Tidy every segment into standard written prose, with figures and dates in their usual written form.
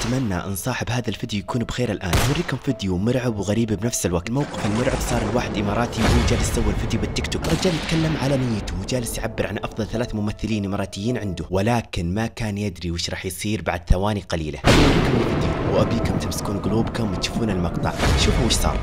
اتمنى ان صاحب هذا الفيديو يكون بخير الان. اوريكم فيديو مرعب وغريب بنفس الوقت. الموقف المرعب صار الواحد اماراتي وهو جالس يسوي الفيديو بالتيك توك، رجال يتكلم على نيته وجالس يعبر عن افضل 3 ممثلين اماراتيين عنده، ولكن ما كان يدري وش راح يصير بعد ثواني قليله. اوريكم الفيديو وابيكم تمسكون قلوبكم وتشوفون المقطع، شوفوا وش صار.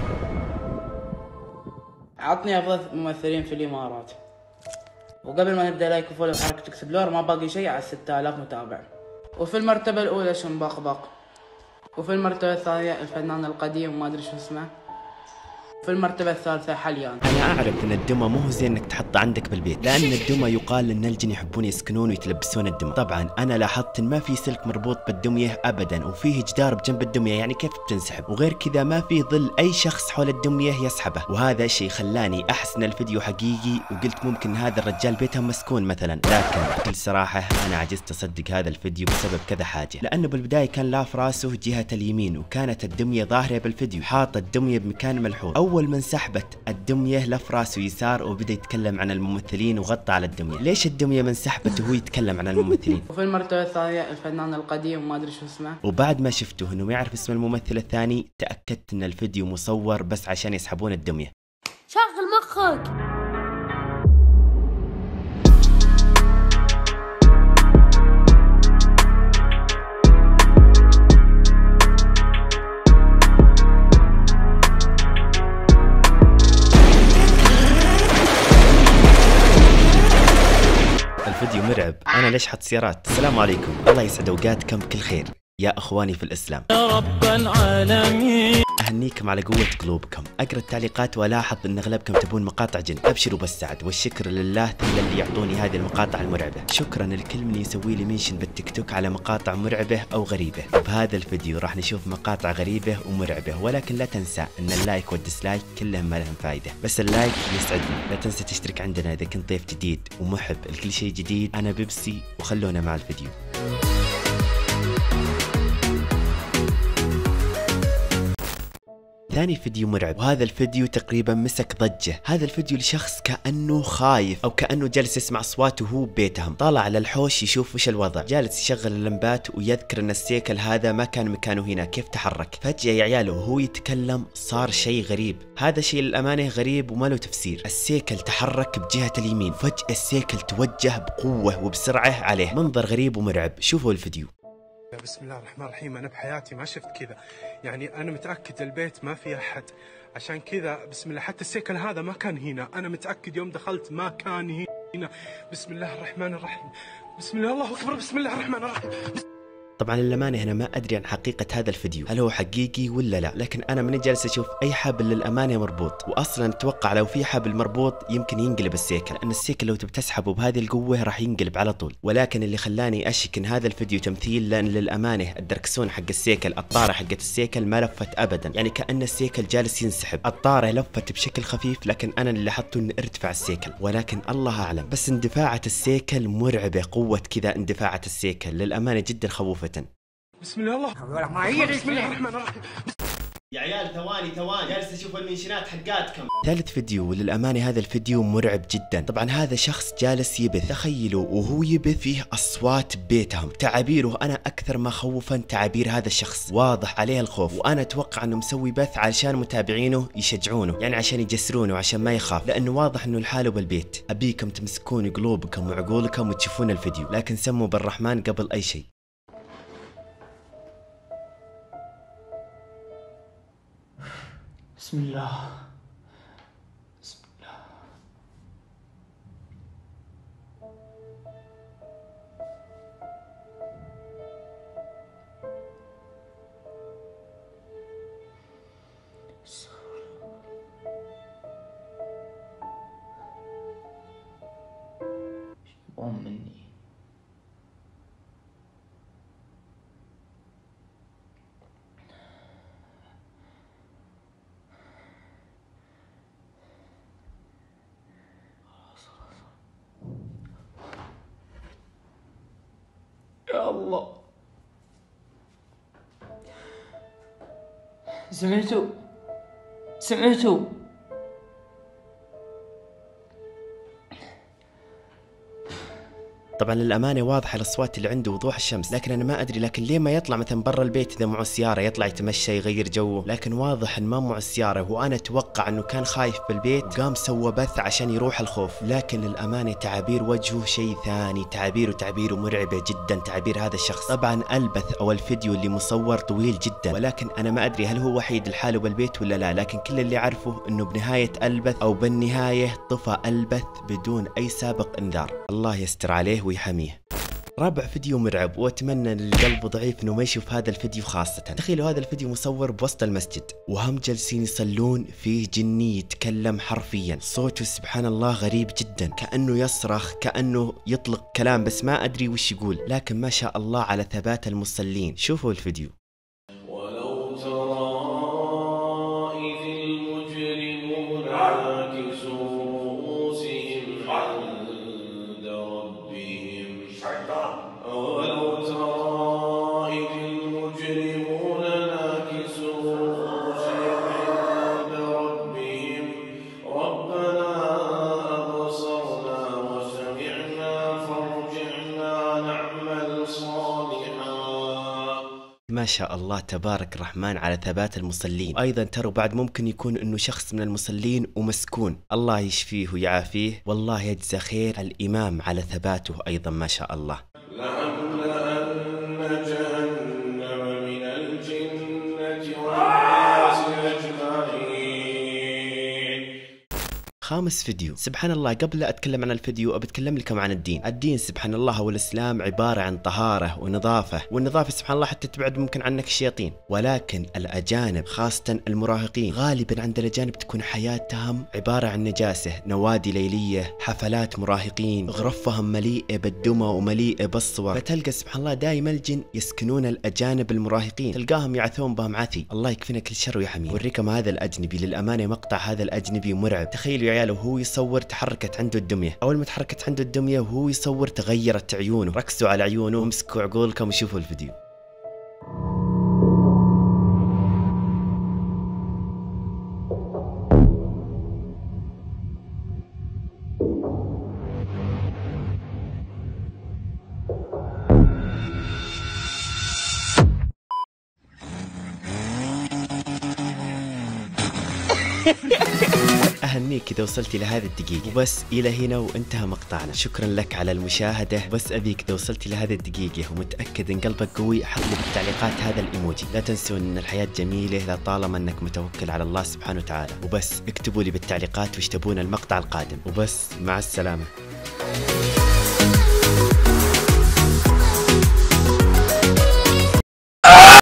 عطني افضل ممثلين في الامارات، وقبل ما نبدا لايك وفولو وحركة اكسبلور ما باقي شيء على 6000 متابع. وفي المرتبة الأولى شنبقبق، وفي المرتبة الثانية الفنان القديم ما أدري شو اسمه، في المرتبة الثالثة حليان. أنا أعرف إن الدمى مو زين إنك تحطه عندك بالبيت، لأن الدمى يقال إن الجن يحبون يسكنون ويتلبسون الدمى. طبعا أنا لاحظت إن ما في سلك مربوط بالدمية أبدا، وفيه جدار بجنب الدمية، يعني كيف بتنسحب؟ وغير كذا ما في ظل أي شخص حول الدمية يسحبه، وهذا الشيء خلاني أحس إن الفيديو حقيقي، وقلت ممكن هذا الرجال بيتهم مسكون مثلا. لكن بكل صراحة أنا عجزت أصدق هذا الفيديو بسبب كذا حاجة، لأنه بالبداية كان لاف راسه جهة اليمين، وكانت الدمية ظاهرة بالفيديو، حاط الدمية بمكان ملحوظ. أول من سحبت الدمية لف راسه يسار وبدأ يتكلم عن الممثلين وغطى على الدمية. ليش الدمية من سحبته وهو يتكلم عن الممثلين؟ وفي المرتبة الثانية الفنان القديم ما أدري شو اسمه. وبعد ما شفته إنه ما يعرف اسم الممثل الثاني، تأكدت إن الفيديو مصور بس عشان يسحبون الدمية. شغل مخك. الفيديو مرعب. أنا ليش حط سيارات؟ السلام عليكم، الله يسعد أوقاتكم بكل خير يا أخواني في الإسلام. يا رب العالمين أهنيكم على قوة قلوبكم. أقرأ التعليقات وألاحظ أن أغلبكم تبون مقاطع جن. أبشروا بالسعد والشكر لله ثم اللي يعطوني هذه المقاطع المرعبة. شكرا لكل من يسوي لي منشن بالتيك توك على مقاطع مرعبة أو غريبة. بهذا الفيديو راح نشوف مقاطع غريبة ومرعبة، ولكن لا تنسى أن اللايك والديسلايك كلهم ما لهم فايدة، بس اللايك يسعدني. لا تنسى تشترك عندنا إذا كنت ضيف جديد ومحب لكل شيء جديد. أنا بيبسي، وخلونا مع الفيديو. ثاني فيديو مرعب، وهذا الفيديو تقريبا مسك ضجة. هذا الفيديو لشخص كأنه خايف أو كأنه جالس يسمع أصوات وهو ببيتهم، طالع على الحوش يشوف وش الوضع، جالس يشغل اللمبات ويذكر أن السيكل هذا ما كان مكانه هنا، كيف تحرك. فجأة يا عياله وهو يتكلم صار شيء غريب. هذا شيء للأمانة غريب وما له تفسير. السيكل تحرك بجهة اليمين، فجأة السيكل توجه بقوة وبسرعة عليه. منظر غريب ومرعب، شوفوا الفيديو. بسم الله الرحمن الرحيم. أنا بحياتي ما شفت كذا، يعني أنا متأكد البيت ما في أحد، عشان كذا بسم الله. حتى السيكل هذا ما كان هنا، أنا متأكد يوم دخلت ما كان هنا. بسم الله الرحمن الرحيم. بسم الله، الله أكبر. بسم الله الرحمن الرحيم. طبعا للأمانة أنا ما أدري عن حقيقة هذا الفيديو، هل هو حقيقي ولا لا، لكن أنا من جالس أشوف أي حبل للأمانة مربوط، وأصلا أتوقع لو في حبل مربوط يمكن ينقلب السيكل، لأن السيكل لو تبي تسحبه بهذه القوة راح ينقلب على طول. ولكن اللي خلاني أشك إن هذا الفيديو تمثيل، لأن للأمانة الدركسون حق السيكل، الطارة حقت السيكل ما لفت أبدا، يعني كأن السيكل جالس ينسحب. الطارة لفت بشكل خفيف، لكن أنا اللي لاحظته إن ارتفع السيكل، ولكن الله أعلم. بس اندفاعة السيكل مرعبة، قوة كذا اندفاعة السيكل للأمانة جدا خوفة. بسم الله، الله بسم الله الرحمن الرحيم. يا عيال ثواني جالس اشوف المنشنات حقاتكم. ثالث فيديو، وللامانه هذا الفيديو مرعب جدا. طبعا هذا شخص جالس يبث، تخيلوا وهو يبث فيه اصوات ببيتهم، تعابيره انا اكثر ما خوفا تعابير هذا الشخص، واضح عليه الخوف، وانا اتوقع انه مسوي بث علشان متابعينه يشجعونه، يعني عشان يجسرونه عشان ما يخاف، لانه واضح انه لحاله بالبيت. ابيكم تمسكون قلوبكم وعقولكم وتشوفون الفيديو، لكن سموا بالرحمن قبل اي شيء. بسم الله. بسم الله. يبغون مني. يا الله، سمعتوا طبعا للامانه واضحه الاصوات اللي عنده وضوح الشمس، لكن انا ما ادري لكن ليه ما يطلع مثلا برا البيت اذا معه سياره يطلع يتمشى يغير جوه، لكن واضح ان ما معه السياره، وانا اتوقع انه كان خايف بالبيت وقام سوى بث عشان يروح الخوف. لكن للامانه تعابير وجهه شيء ثاني، تعابيره مرعبه جدا تعابير هذا الشخص. طبعا البث او الفيديو اللي مصور طويل جدا، ولكن انا ما ادري هل هو وحيد لحاله بالبيت ولا لا، لكن كل اللي اعرفه انه بنهايه البث او بالنهايه طفى البث بدون اي سابق انذار. الله يستر عليه ويحميه. رابع فيديو مرعب، واتمنى للي قلبه ضعيف انه ما يشوف هذا الفيديو خاصة. تخيلوا هذا الفيديو مصور بوسط المسجد وهم جالسين يصلون، فيه جني يتكلم حرفيا، صوته سبحان الله غريب جدا، كأنه يصرخ كأنه يطلق كلام بس ما ادري وش يقول، لكن ما شاء الله على ثبات المصلين. شوفوا الفيديو. ولو ترى إذ المجرمون ناكسوا رؤوسهم عند ربهم ولو ترى إذ المجرمون ناكسوا رؤوسهم عند ربهم ربنا أبصرنا وسمعنا فارجعنا نعمل صالحا. ما شاء الله تبارك الرحمن على ثبات المصلين. وايضا ترى بعد ممكن يكون انه شخص من المصلين ومسكون، الله يشفيه ويعافيه، والله يجزى خير الامام على ثباته ايضا ما شاء الله. لأملأن جهنم من الجنة والناس أجمعين. خامس فيديو، سبحان الله قبل لا اتكلم عن الفيديو ابتكلم لكم عن الدين. الدين سبحان الله والاسلام عبارة عن طهارة ونظافة، والنظافة سبحان الله حتى تبعد ممكن عنك الشياطين، ولكن الاجانب خاصة المراهقين غالبا عند الاجانب تكون حياتهم عبارة عن نجاسة، نوادي ليلية، حفلات مراهقين، غرفهم مليئة بالدمى ومليئة بالصور، فتلقى سبحان الله دائما الجن يسكنون الاجانب المراهقين، تلقاهم يعثون بهم عثي، الله يكفينا كل شر ويحميه. وريكم هذا الاجنبي، للامانة مقطع هذا الاجنبي مرعب. تخيلوا يا عيال وهو يصور تحركت عنده الدمية، اول ما تحركت عنده الدمية وهو يصور تغيرت عيونه، ركزوا على عيونه وامسكوا عقولكم وشوفوا الفيديو. أهنيك إذا وصلت إلى هذه الدقيقة. وبس إلى هنا وانتهى مقطعنا، شكرا لك على المشاهدة. بس أبيك إذا وصلت إلى هذه الدقيقة ومتأكد إن قلبك قوي حط لي بالتعليقات هذا الإيموجي. لا تنسوا إن الحياة جميلة لطالما أنك متوكل على الله سبحانه وتعالى. وبس اكتبوا لي بالتعليقات وش تبون المقطع القادم. وبس مع السلامة.